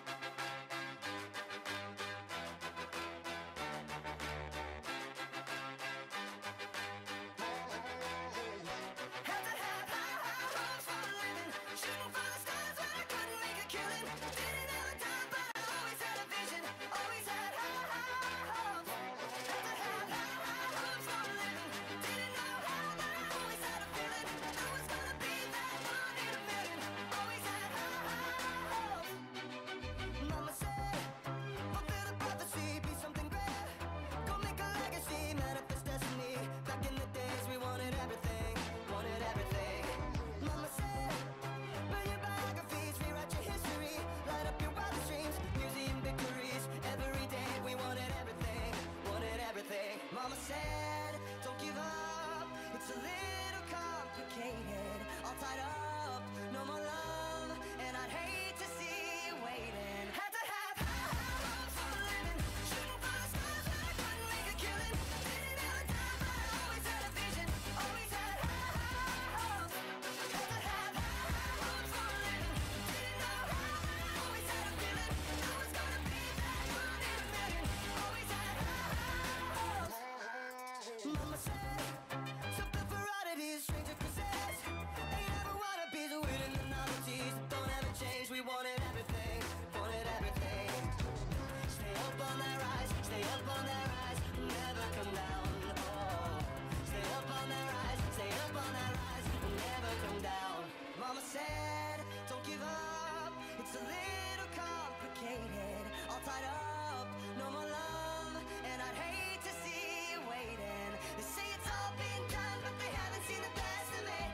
Mama said, don't give up, it's a little complicated. All tied up, no more love, and I'd hate to see you waiting. Had to have high hopes for a living, shooting for the stars but I couldn't make a killing. Didn't have a time but I always had a vision, always had high hopes. Had to have high hopes for a living, didn't know how but I always had a feeling I was gonna be that one in a million. Always had high hopes. Mama said, something for oddities, stranger possess. Ain't ever wanna be the weird and the novelties. Don't ever change, we wanted everything, wanted everything. Stay up on that rise, stay up on that rise, never come down, oh. Stay up on that rise, stay up on that rise, never come down. Mama said, don't give up, it's a little complicated. All tied up, no more love, and I'd hate to see you waiting. They say it's all been done, but they haven't seen the best of me.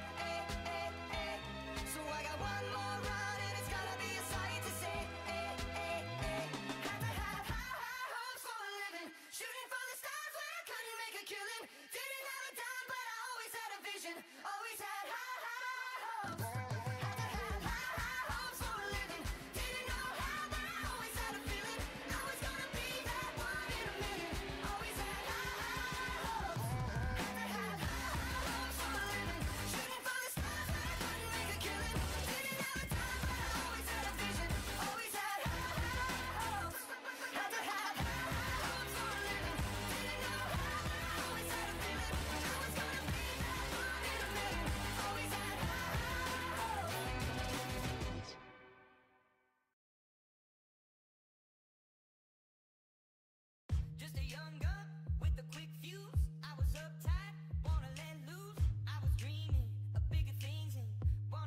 So I got one more run, and it's gonna be a sight to see. Had to have high hopes for a living, shooting for the stars when I couldn't make a killing. Didn't have a dime, but I always had a vision, always had high hopes. Had to have high hopes for a living, didn't know how, but I always had a feeling I was gonna be that one in a million. Always had high hopes. Had to have high hopes for a living, shooting for the stars when I couldn't make a killing. Didn't have a time, but I always had a vision, always had high hopes. Had to have high hopes for a living, didn't know how, but I always had a feeling I was gonna be that one in a million. Always had high hopes. Just a young gun with a quick fuse. I was uptight, wanna let loose. I was dreaming of bigger things and wanna.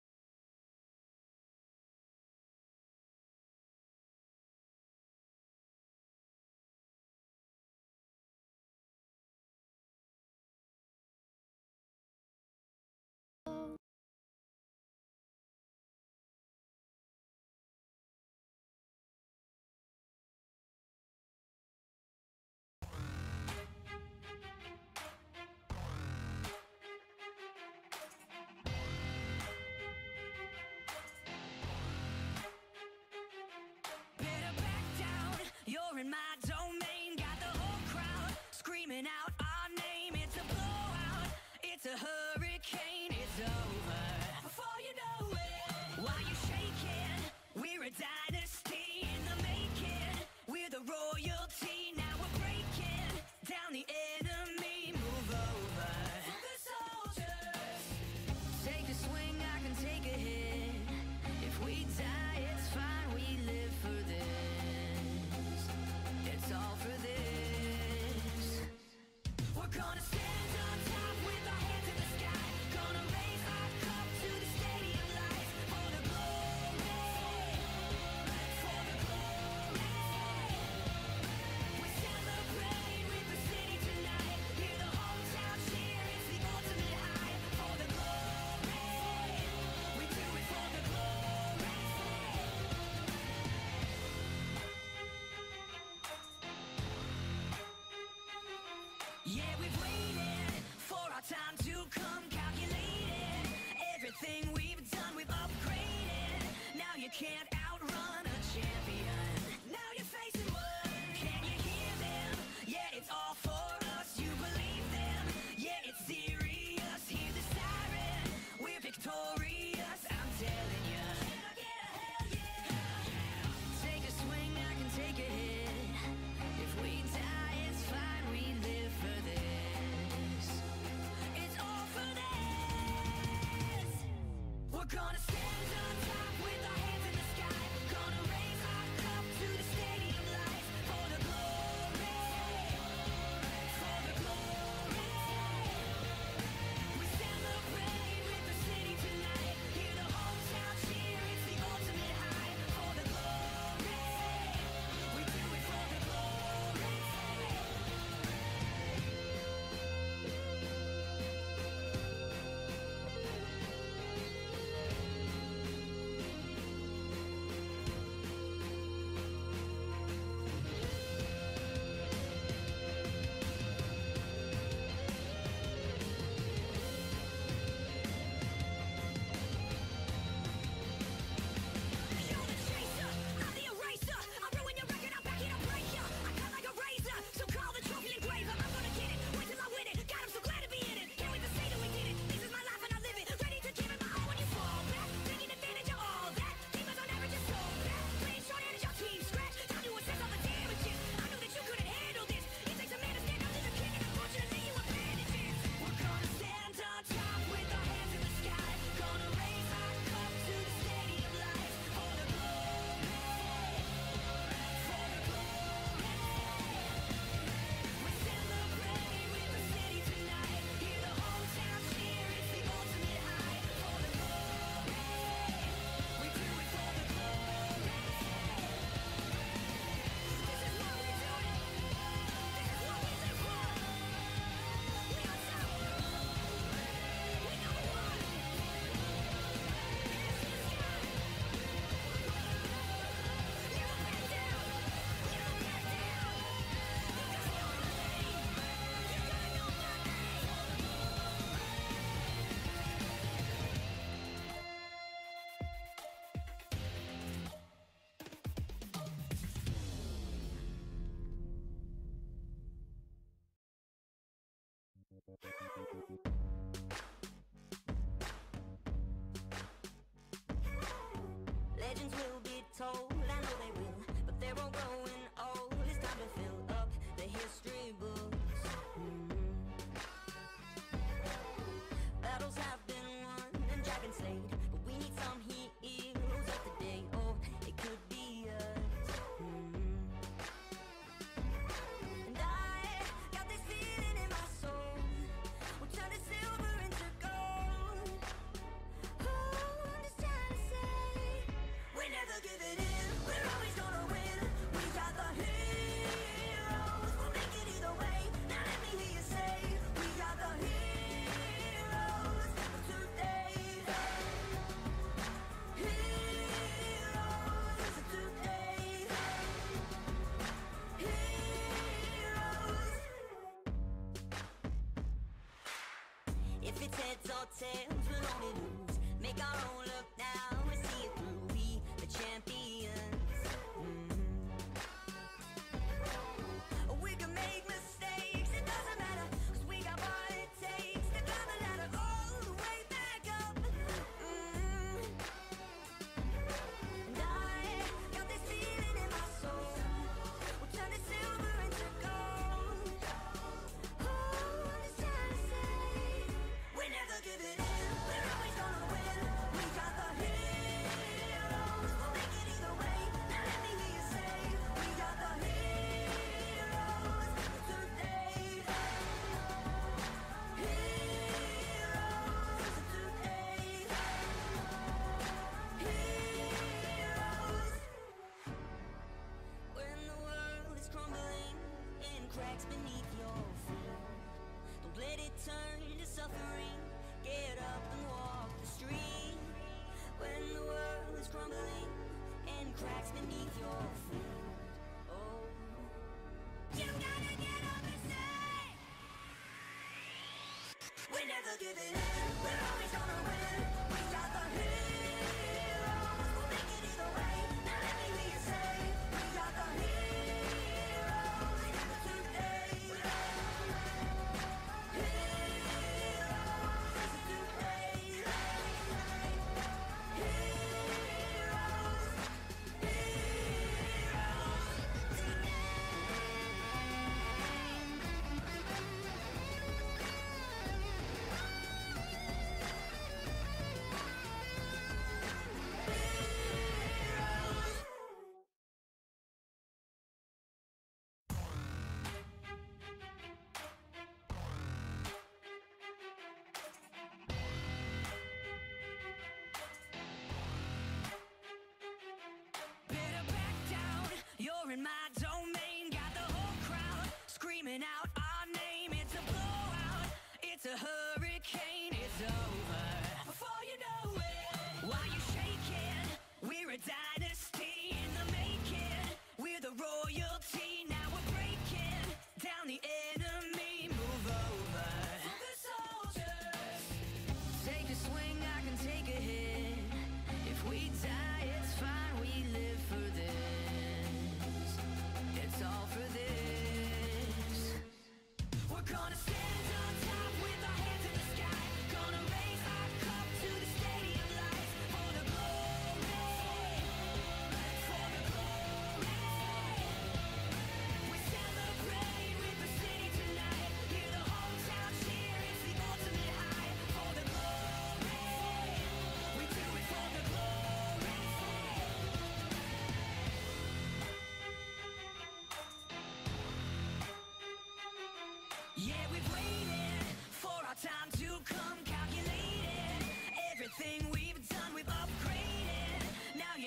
Better back down, you're in my domain. Got the whole crowd screaming out our name. It's a blowout, it's a hurricane. It's over before you know it. Why you shaking? We're a dynasty in the making. We're the royalty. Now we're breaking down the enemy. Move over. The soldiers take a swing, I can take a hit. If we die, it's fine. We live for this. It's all for this. We're gonna stand on top with our hands in the sky. Gonna raise our cup to the stadium lights. For the glory, for the glory. We celebrate with the city tonight. Hear the hometown cheer, it's the ultimate high. For the glory, we do it for the glory. Yeah, we've waited for our time to come, calculated everything we've done, we've upgraded. Now you can't outrun a champion. Now you're facing one. Can you hear them? Yeah, it's all for us. You believe them? Yeah, it's serious. Hear the siren. We're victorious. I'm telling you. Can I get a hell yeah? gonna stand on top with our hands in the sky. Gonna raise our cup to the stadium lights. For the glory, for the glory. We celebrate with the city tonight. Hear the whole town cheer, it's the ultimate high. For the glory, we do it for the glory. You're the chaser, I'm the eraser. I'll ruin your record, I'll back it, I'll break ya. I cut like a razor, so call the trophy engraver. I'm gonna get it, wait till I win it. God, I'm so glad to be in it. Can't wait to say that we did it. This is my life and I live it. Ready to give it my all when you fall back. Taking advantage of all that. Demons on average are so bad. Playing short-handed, your team scratch. Time to assess all the damages. I knew that you couldn't handle this. It takes a man to stand up to the king, and unfortunately you abandoned it. We're gonna stand on top with our hands in the sky. Gonna raise our cup to the stadium lights. For the glory, for the glory. We celebrate with the city tonight. Hear the whole town cheer, it's the ultimate high. For the glory, we do it for the glory. This is what we do it. This is what we live for. We on top. We number one. Hands in the sky. Never back down. Never back down. You gotta know my name. You gotta know my Legends will be told, I know they will, but they're all growing old. It's time to fill up the history books. Battles have been won and dragons slayed, but we need some heroes of the day. Oh, it could be us. And I got this feeling in my soul. We'll turn the silver into gold. Oh, I'm just trying to say, we never give it in. We're always gonna win. We got the heroes. We'll make it either way. Now let me hear you say, we got the heroes of today. Heroes of today. Heroes. If it's heads or tails, we'll only lose. Make our own look now and see it through. We the champions. We can make mistakes, it doesn't matter, 'cause we got what it takes to climb the ladder all the way back up. And I got this feeling in my soul. We'll turn the silver into gold. Oh, I'm just trying to say, we never give it in. We're always gonna win. We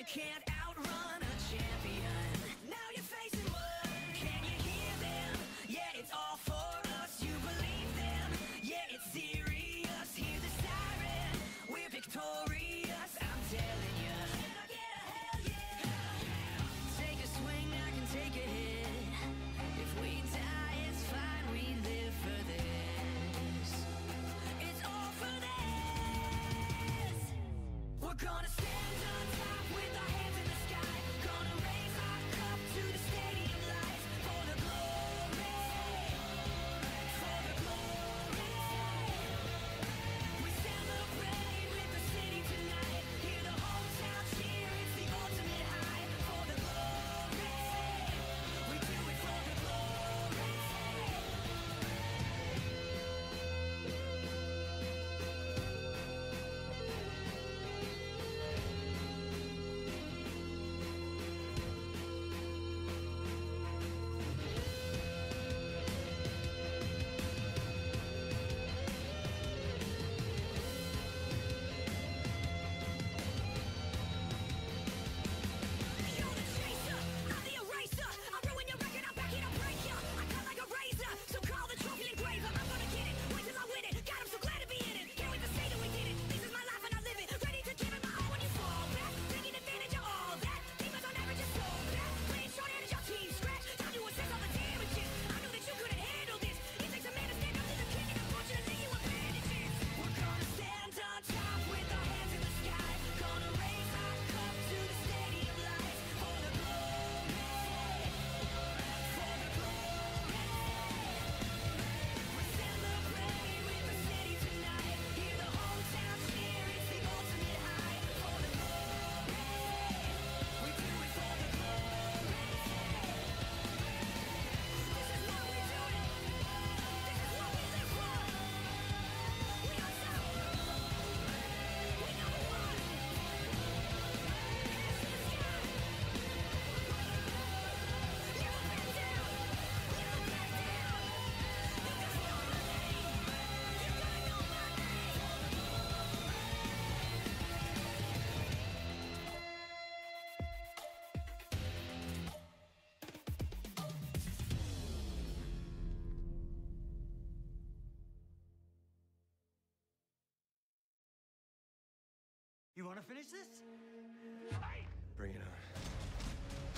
you can't outrun a champion. Now you're facing one. Can you hear them? Yeah, it's all for us. You believe them? Yeah, it's serious. Hear the siren. We're victorious. I'm telling you. Can I get a hell yeah? Take a swing, I can take a hit. If we die, it's fine. We live for this. It's all for this. We're gonna stand on top with our hands in the sky. Gonna raise our cup to the stadium lights. For the glory, for the glory. We celebrate with the city tonight. Hear the hometown cheer, it's the ultimate high. For the glory, we do it for the glory. You're the chaser, I'm the eraser. I'll ruin your record, I'll back it, I'll break ya. I cut like a razor, so call the trophy engraver. I'm gonna get it, wait till I win it. God, I'm so glad to be in it. Can't wait to say that we did it. This is my life and I live it. Ready to give it my all when you fall back. Taking advantage of all that. Demons on average is so bad. Playing short-handed, your team scratch. Time to assess all the damages. I knew that you couldn't handle this. It takes a man to stand up to the king, and unfortunately you abandoned it. We're gonna stand on top with our hands in the sky. Gonna raise our cup to the stadium lights. For the glory, for the glory. We celebrate with the city tonight. Hear the hometown cheer, it's the ultimate high. For the glory, we do it for the glory. This is what we do it. This is what we live for. We on top. We number one. Hands in the sky. Never back down. Never back down. You gotta know my name. You gotta know my name. You want to finish this? Bring it on.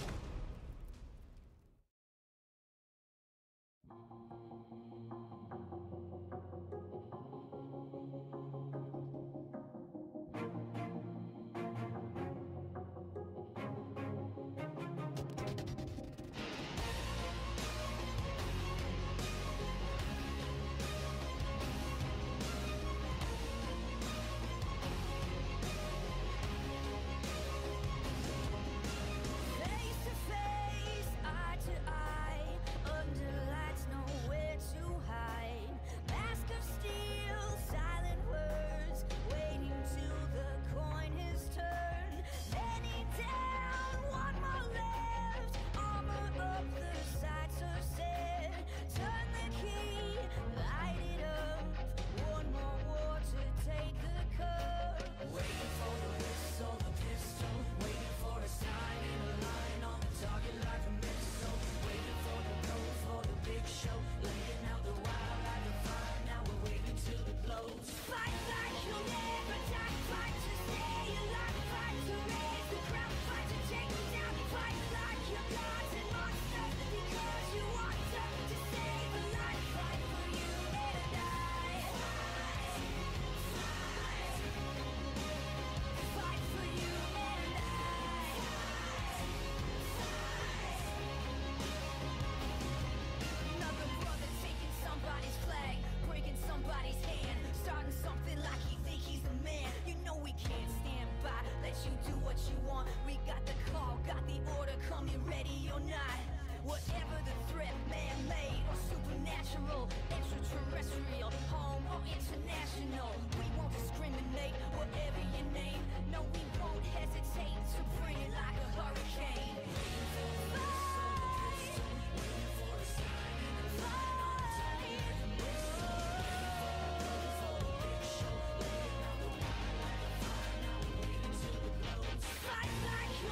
Face to face, eye to eye, under lights nowhere to hide. Mask of steel, silent words, waiting till the coin is turned. Many down, one more left. Armor up, the sights are set. Turn the key, light it up. One more war to take the cup. Waiting for the whistle, the pistol. Waiting for a sign in a line on the target like a missile. Waiting for the go for the big show. Laying out the wild like a fire. Now we're waiting till it blows. Fight like you'll never die. Fight to stay alive. Fight to raise the crown. Fight to take them down. Fight like you're gods and monsters. Because you want to save a life. Fight for you and I. Fight for you and I. Another brother taking somebody's flag, breaking somebody's hand, starting something like he think he's the man. You know we can't stand by, let you do what you want. We got the call, got the order, come you ready or not. Whatever the threat, man-made or supernatural, extraterrestrial, home or international, we won't discriminate. Whatever your name, no, we won't hesitate to bring it like a hurricane. Fight like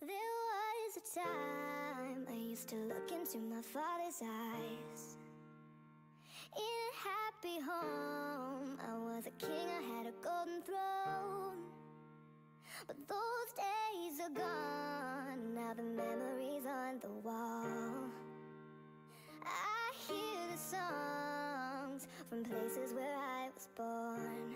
There was a time I used to look into my father's eyes. In a happy home, I was a king, I had a golden throne. But those days are gone, now the memories on the wall. I hear the songs from places where I was born.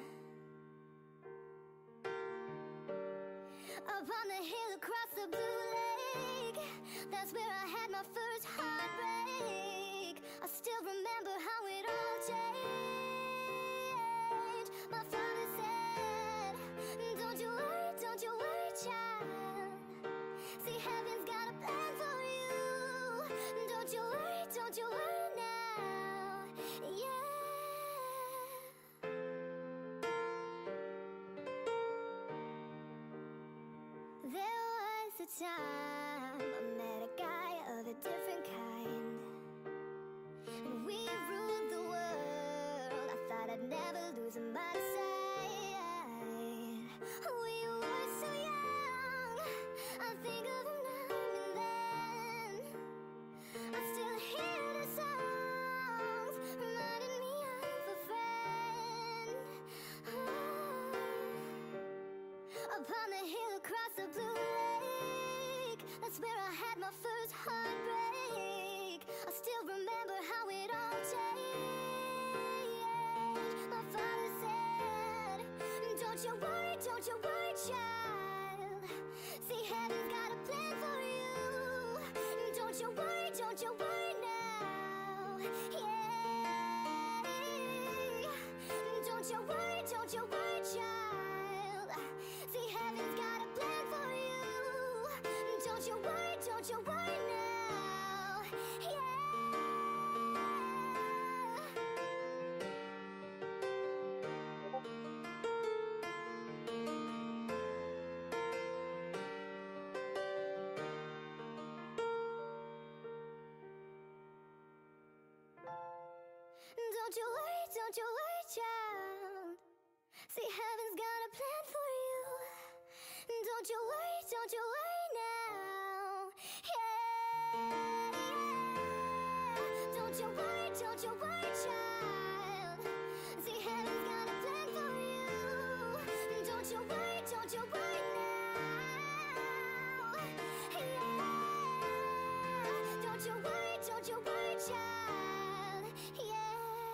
Up on the hill across the blue lake, that's where I had my first heartbreak. I still remember how it all changed. My father said, don't you worry, child. See, heaven's got a plan for you. Don't you worry now. Yeah. There was a time I met a guy of a different kind, and we ruled the world. I thought I'd never lose my sight. We were so young, I think of him now and then. I still hear the songs reminding me of a friend. Upon the hill across the blue lake, that's where I had my first heartbreak. I still remember how it all changed. My father said, don't you worry, child. See, heaven's got a plan for you. Don't you worry now. Yeah. Don't you worry, child. See, heaven's got a plan for you. Don't you worry now. Yeah. Don't you worry, child. See, heaven's got a plan for you. Don't you worry now. Yeah. Don't you worry, child. See, heaven's got a plan for you. Don't you worry now. Yeah. Don't you worry, child. Yeah.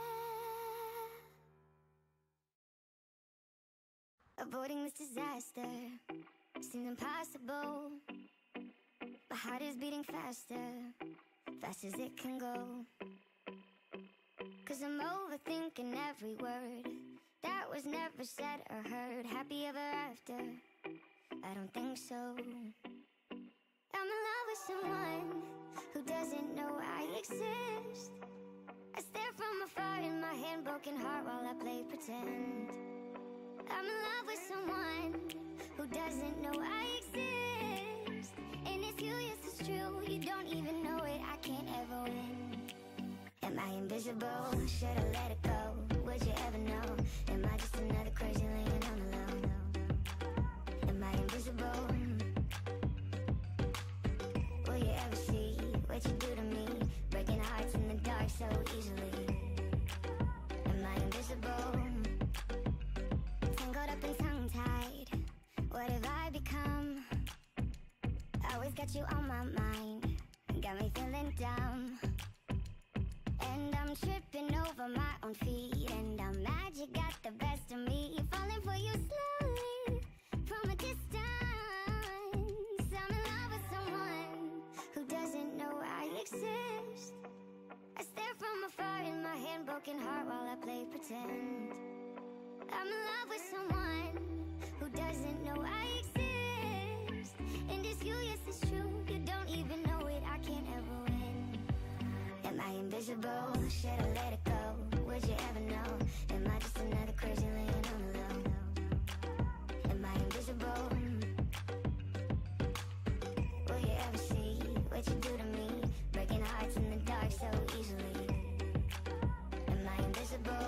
Avoiding this disaster seemed impossible. My heart is beating faster, fast as it can go. 'Cause I'm overthinking every word that was never said or heard. Happy ever after? I don't think so. I'm in love with someone who doesn't know I exist. I stare from afar in my hand, broken heart while I play pretend. I'm in love with someone who doesn't know I exist. And it's you, yes, it's true. You don't even know it, I can't ever win. Am I invisible? Should I let it go? Would you ever know? Am I just another crazy laying on alone? Am I invisible? Will you ever see what you do to me? Breaking hearts in the dark so easily. Am I invisible? Tangled up and tongue-tied, what have I become? Always got you on my mind, got me feeling dumb. And I'm tripping over my own feet, and I'm mad you got the best of me. Falling for you slowly, from a distance. I'm in love with someone who doesn't know I exist. I stare from afar in my hand, broken heart while I play pretend. I'm in love with someone who doesn't know I exist. And it's you, yes, it's true. You don't even know it, I can't ever win. Am I invisible? Should I let it go? Would you ever know? Am I just another crazy laying on alone? Am I invisible? Will you ever see what you do to me? Breaking hearts in the dark so easily. Am I invisible?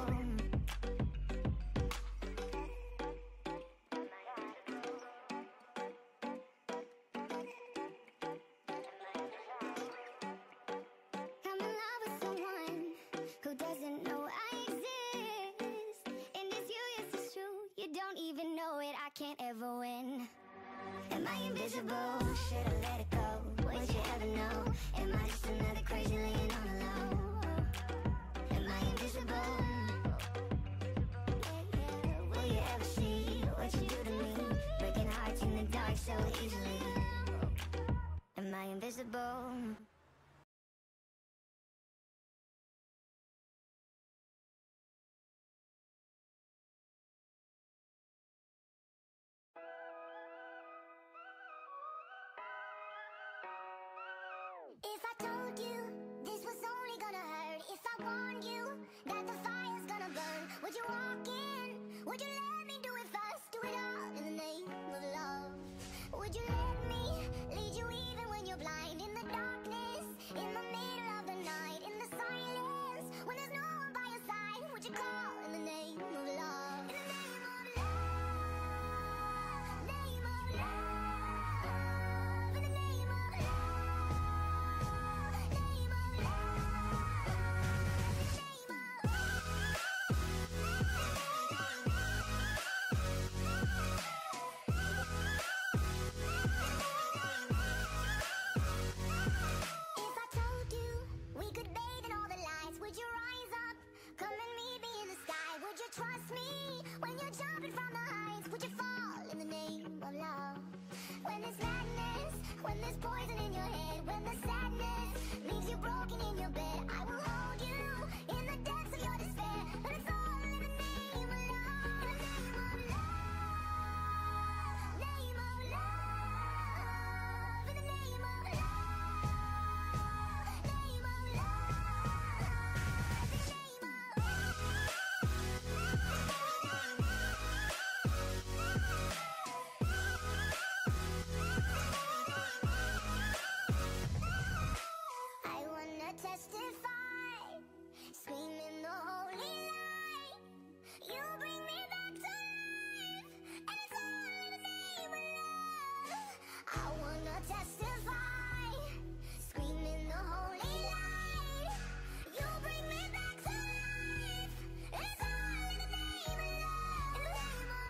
can't ever win. Am I invisible? Should I let it go? Would you ever know? Am I just another crazy laying on the low? Am I invisible? Will you ever see what you do to me? Breaking hearts in the dark so easily. Am I invisible? If I told you this was only gonna hurt, if I warned you that the fire's gonna burn, would you walk in? Would you let me do it first? Do it all in the name of love. Would you let me lead you even when you're blind? In the darkness, in the middle of the night, in the silence, when there's no one by your side, would you call in the name of love? In the name of love, name of love, in the name of love. Trust me when you're jumping from the heights. Would you fall in the name of love? When there's madness, when there's poison in your head, when the sadness leaves you broken in your bed, I will hold you in the depths of your despair. But it's all in the name of love. In the name of love, name of love, in the name of love, name of love, in the name of testify, screaming the holy light. You bring me back to life, and it's all in the name of love. I wanna testify, screaming the holy light. You bring me back to life, and it's all in the name of love. In the name of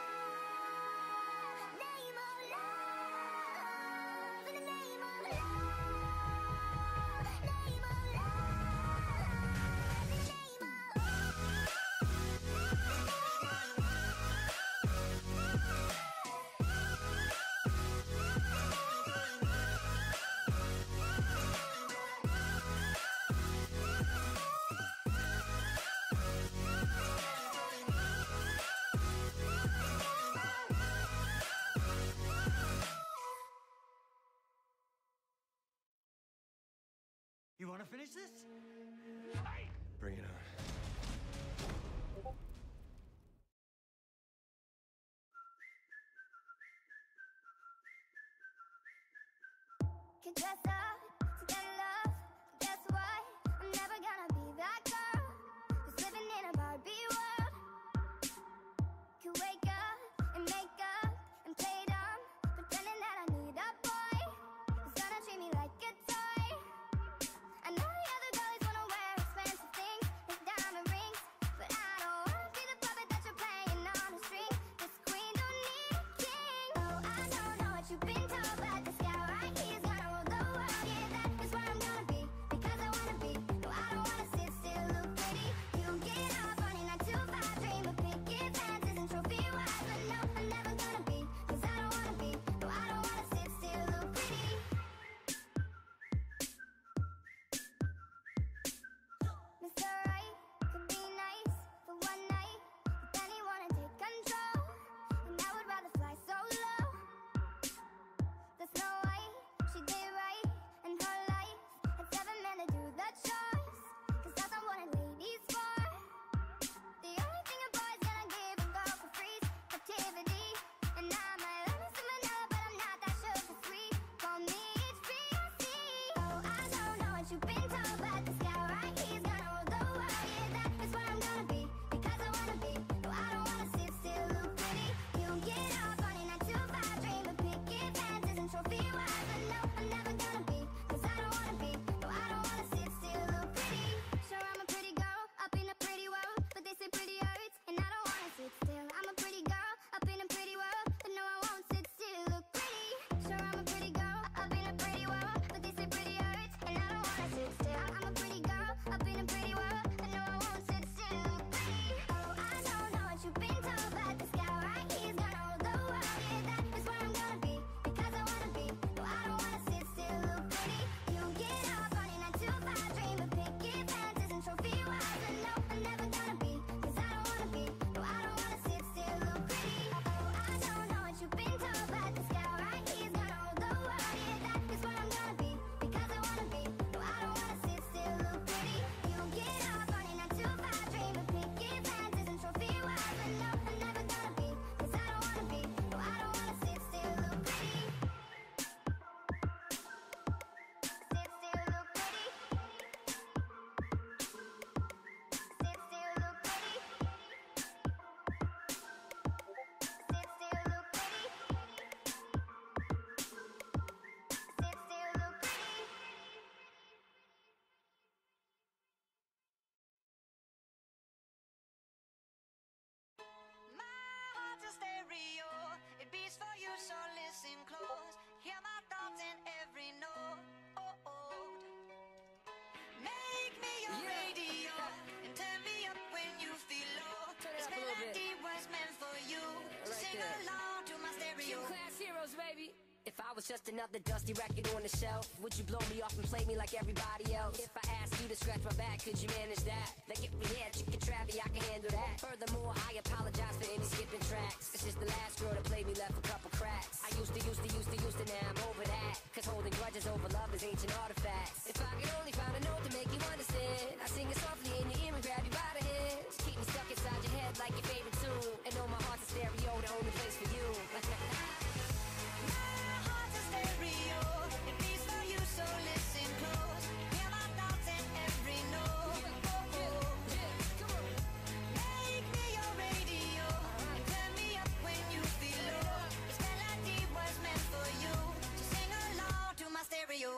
love, name of love, in the name of love. You want to finish this? Bring it on. Can dress up to get love. Guess what? I'm never gonna be that girl who's living in a Barbie world. Can wake up and make up and play dumb, pretending that I need a boy who's gonna treat me like a toy. I know the other girls wanna wear expensive things like diamond rings, but I don't wanna be the puppet that you're playing on a string. This queen don't need a king. Oh, I don't know what you've been told, but this guy right here is gonna rule the world. Yeah, that is where I'm gonna be, because I wanna be. No, I don't wanna sit still, look pretty. You get up running 9 to 5, dream of picket fences and trophy wives, but no, I'm never stereo. It beats for you, so listen close. Hear my thoughts in every note. Make me your radio and turn me up when you feel low. This melody was meant for you. So sing along to my stereo. Class heroes, baby. If I was just another dusty record on the shelf, would you blow me off and play me like everybody else? If I asked you to scratch my back, could you manage that? Like if we had chicken trappy, I can handle that. Furthermore, I apologize for any skipping tracks. It's just the last girl that played me left a couple cracks. I used to, now I'm over that. Cause holding grudges over love is ancient artifacts. If I could only find a note to make you understand, I sing it softly in your ear and grab you by the hands. Keep me stuck inside your head like your favorite tune. And know my heart's a stereo, the only place for you. It beats for you, so listen close. Hear my thoughts in every note. Make me your radio and turn me up when you feel low. This melody was meant for you, so sing along to my stereo.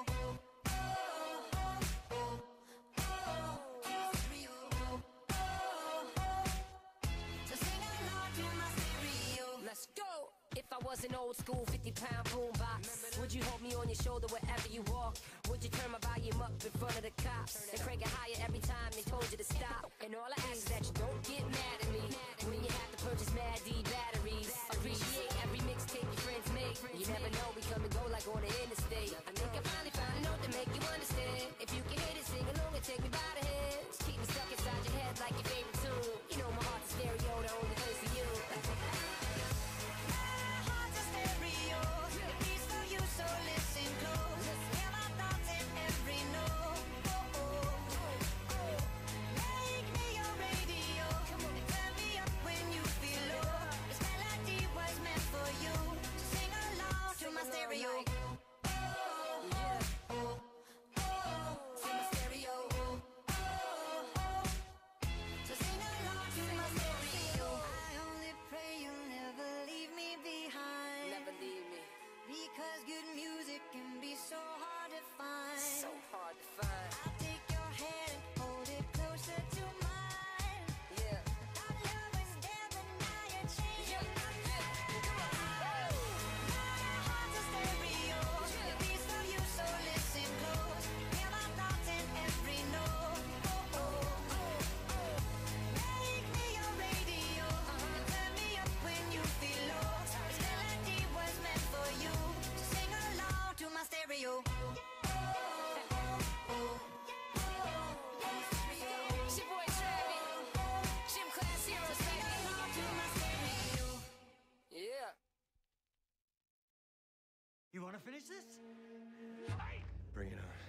So sing along to my stereo. Let's go! If I was an old school 50-pound boombox, would you hold me on your shoulder wherever you walk? Would you turn my volume up in front of the cops and crank it higher every time they told you to stop? And all I ask is that you don't get mad at me when you have to purchase Mad D batteries. Appreciate every mixtape your friends make. You never know, we come and go like on the interstate. I think I finally found a note to make you understand. If you can hit it, sing along and take me by the hands. Keep me stuck inside your head like your favorite tune. You know my heart's a stereo, the only place for you. It beats for you, so listen close. Hear my thoughts in every note. Make me your radio and turn me up when you feel low. This melody was meant for you, so sing along to my stereo. So sing along to my stereo. I only pray you'll never leave me behind. Never leave me. Because good music can be so hard to find. So hard to find. I'll take your hand and hold it closer to mine. Yeah. Our love was there, but now you're changing my mind. My heart's a stereo. It beats for you, so listen close. Hear my thoughts in every note. Make me your radio and turn me up when you feel low. This melody was meant for you, so sing along to my stereo. It's your boy Travi. Gym Class Heroes, baby. Yeah. You want to finish this? Bring it on.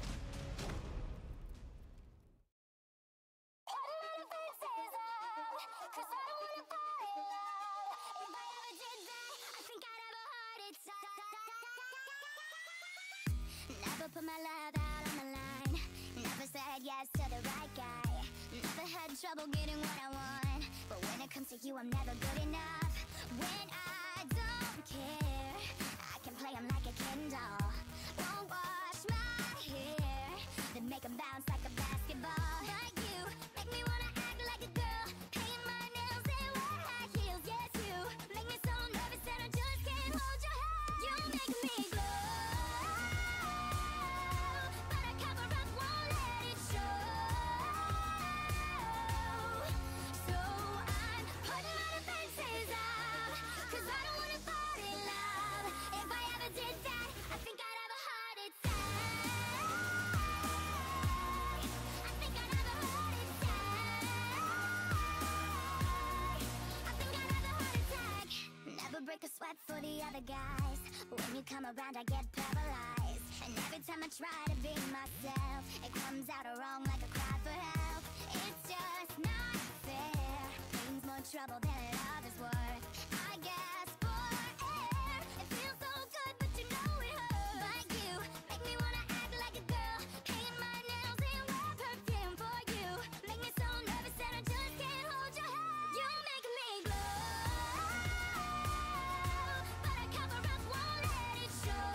Never put my love out on the line. Never said yes to the right guy. Never had trouble getting what I want. But when it comes to you, I'm never good enough. When I don't care, I can play him like a Ken doll. Won't wash my hair, then make him bounce like a basketball. But you make me wanna act like a girl, paint my nails and wear high heels. Yes, you make me so nervous that I just can't hold your hand. You make me glow, but I cover up, won't let it show. So I'm putting my defenses up, 'cause I don't wanna fall in love. If I ever did that, I think I'd have a heart attack. I think I'd have a heart attack. I think I'd have a heart attack. Never break a sweat for the other guys. When you come around, I get paralyzed. And every time I try to be myself, it comes out wrong like a cry for help. It's just not fair. Means more trouble than love is worth. I guess for air, it feels so good, but you know it hurts. But you make me wanna act like a girl, paint my nails and wear perfume for you. Make me so nervous that I just can't hold your hand. You make me glow, but I cover up, won't let it show.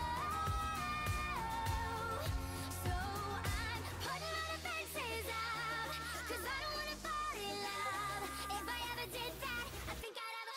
So I'm putting my defenses up, 'cause I don't wanna fall in love. If I ever did that, I think I'd have a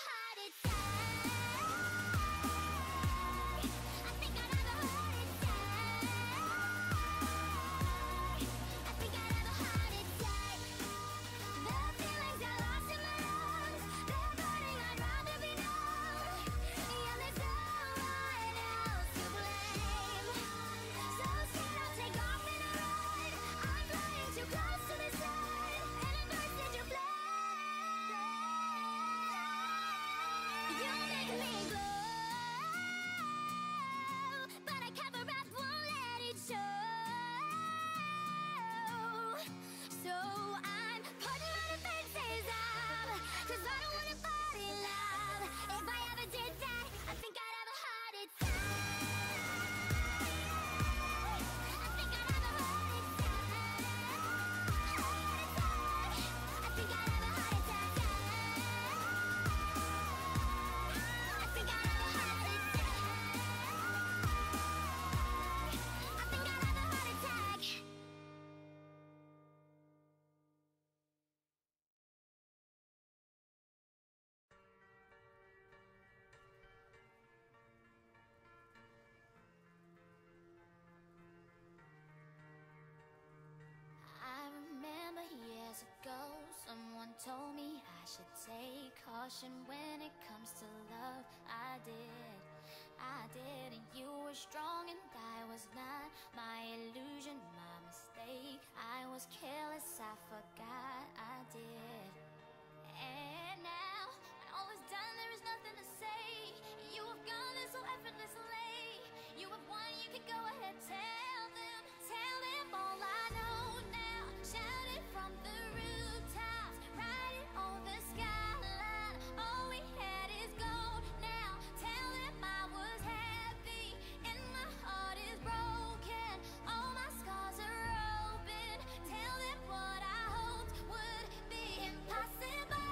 take caution when it comes to love. I did, and you were strong and I was not. My illusion, my mistake. I was careless, I forgot I did. And now, when all is done, there is nothing to say. You have gone there so effortlessly. You have won, you can go ahead, tell them all I know now. Shout it from the rooftops, write it on the skyline. All we had is gold now. Tell them I was happy and my heart is broken. All my scars are open. Tell them what I hoped would be impossible.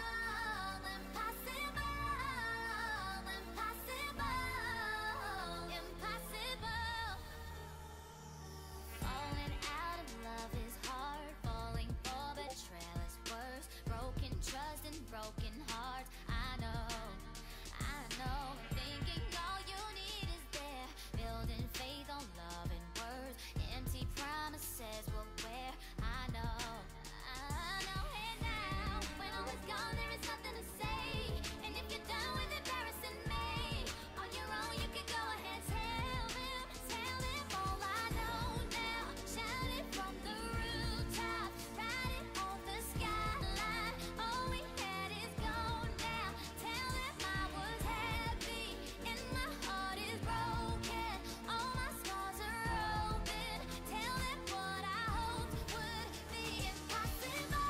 Falling out of love is hard. Falling for betrayal is worse. Broken trust and broken hearts. I know. Thinking all you need is there. Building faith on love and words. Empty promises will wear. I know. And now, when all is gone, there is nothing to say. And if you're done with embarrassing me, on your own you can go ahead, tell them all I know now. Shout it from the rooftops, write it on the skyline. All we had is gone now. Tell them I was happy and my heart is broken. All my scars are open. Tell them what I hoped would be impossible.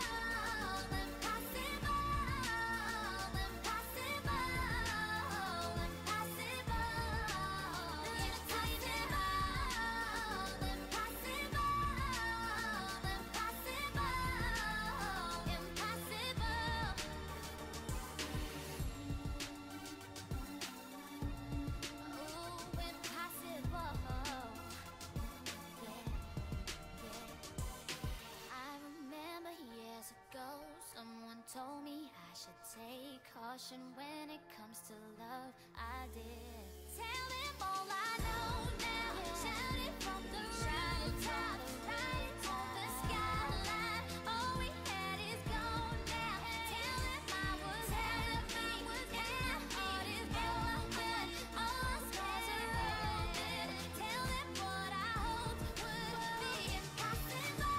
I remember years ago, someone told me I should take caution when it comes to love. I did. Tell them all I know now. Shout it from the rooftops, write it on the skyline. All we had is gone now. Tell them I was happy and my heart is broken. All my scars are open. Tell them what I hoped would be impossible.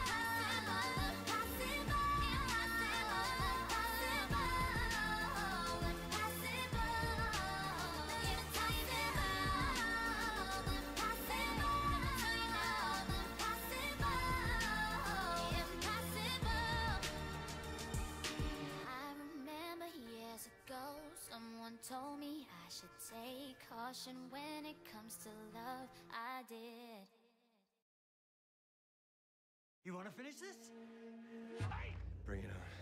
I remember years ago, someone told me I should take caution when it comes to love. I did. You want to finish this? Bring it on.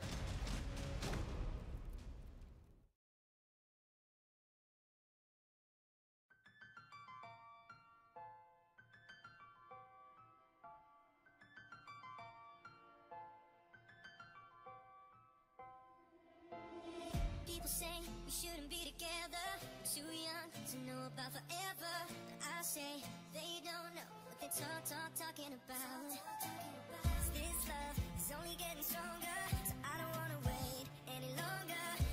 People say we shouldn't be together, too young to know about forever. I say they don't know what they talking about. This love is only getting stronger, so I don't wanna wait any longer.